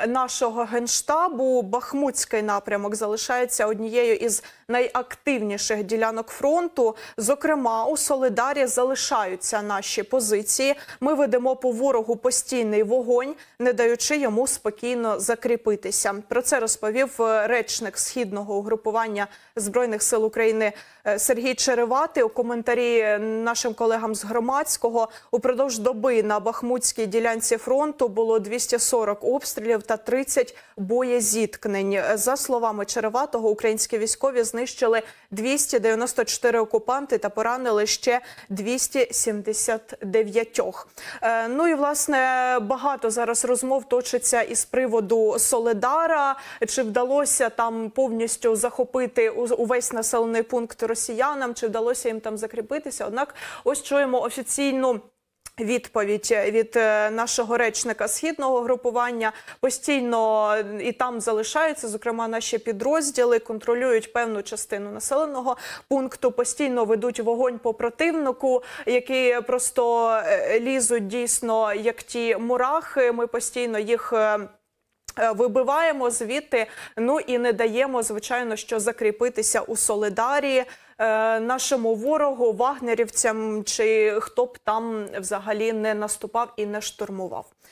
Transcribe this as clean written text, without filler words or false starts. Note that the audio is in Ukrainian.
нашого Генштабу, Бахмутський напрямок залишається однією із найактивніших ділянок фронту. Зокрема, у Солидарі залишаються наші позиції. Ми ведемо по ворогу постійний вогонь, не даючи йому спокійно закріпитися. Про це розповів речник Східного угрупування Збройних сил України Сергій Череватий у коментарі нашим колегам з Громадського. Упродовж доби на Бахмутській ділянці фронту було 240 обстрілів та 30 боєзіткнень. За словами Череватого, українські військові знищили 294 окупанти та поранили ще 279. Ну і, власне, багато зараз розмов точиться із приводу Солидара. Чи вдалося там повністю захопити увесь населений пункт росіянам, чи вдалося їм там закріпитися. Однак ось чуємо офіційну відповідь від нашого речника Східного групування. Постійно і там залишаються, зокрема, наші підрозділи, контролюють певну частину населеного пункту, постійно ведуть вогонь по противнику, які просто лізуть дійсно як ті мурахи. Ми постійно їх вибиваємо звідти, ну і не даємо, звичайно, що закріпитися у Солидарі нашому ворогу, вагнерівцям, чи хто б там взагалі не наступав і не штурмував.